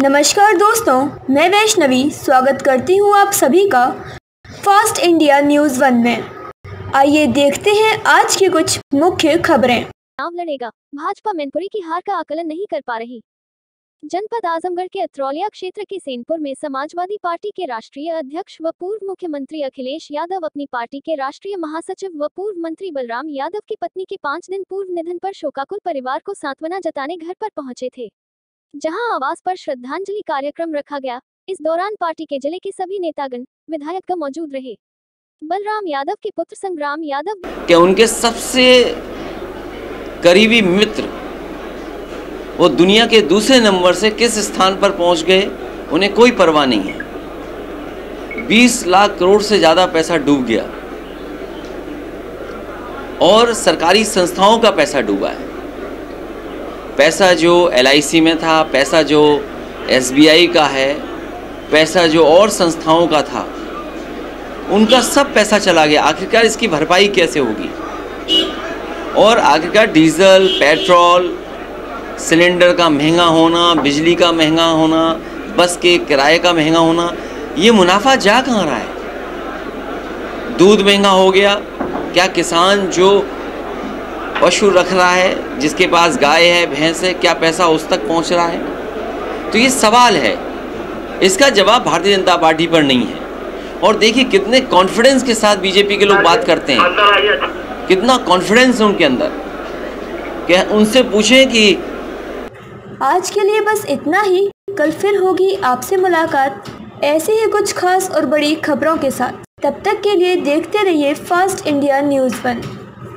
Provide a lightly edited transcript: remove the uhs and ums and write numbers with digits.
नमस्कार दोस्तों, मैं वैष्णवी स्वागत करती हूँ आप सभी का फास्ट इंडिया न्यूज़ 1 में। आइए देखते हैं आज की कुछ मुख्य खबरें। चुनाव लड़ेगा, भाजपा मैनपुरी की हार का आकलन नहीं कर पा रही। जनपद आजमगढ़ के अत्रौलिया क्षेत्र के सेनपुर में समाजवादी पार्टी के राष्ट्रीय अध्यक्ष व पूर्व मुख्यमंत्री अखिलेश यादव अपनी पार्टी के राष्ट्रीय महासचिव व पूर्व मंत्री बलराम यादव की पत्नी के 5 दिन पूर्व निधन पर शोकाकुल परिवार को सांत्वना जताने घर पर पहुंचे थे, जहां आवास पर श्रद्धांजलि कार्यक्रम रखा गया। इस दौरान पार्टी के जिले के सभी नेतागण, विधायक मौजूद रहे। बलराम यादव के पुत्र संग्राम यादव कि उनके सबसे करीबी मित्र वो दुनिया के दूसरे नंबर से किस स्थान पर पहुंच गए, उन्हें कोई परवाह नहीं है। 20 लाख करोड़ से ज़्यादा पैसा डूब गया और सरकारी संस्थाओं का पैसा डूबा है। पैसा जो LIC में था, पैसा जो SBI का है, पैसा जो और संस्थाओं का था, उनका सब पैसा चला गया। आखिरकार इसकी भरपाई कैसे होगी? और आखिरकार डीजल, पेट्रोल, सिलेंडर का महंगा होना, बिजली का महंगा होना, बस के किराए का महंगा होना, ये मुनाफा जा कहाँ रहा है? दूध महंगा हो गया। क्या किसान जो पशु रख रहा है, जिसके पास गाय है, भैंस है, क्या पैसा उस तक पहुंच रहा है? तो ये सवाल है, इसका जवाब भारतीय जनता पार्टी पर नहीं है। और देखिए कितने कॉन्फिडेंस के साथ बीजेपी के लोग बात करते हैं, कितना कॉन्फिडेंस है उनके अंदर। क्या उनसे पूछें कि आज के लिए बस इतना ही। कल फिर होगी आपसे मुलाकात ऐसे ही कुछ खास और बड़ी खबरों के साथ। तब तक के लिए देखते रहिए फास्ट इंडिया न्यूज़ 1।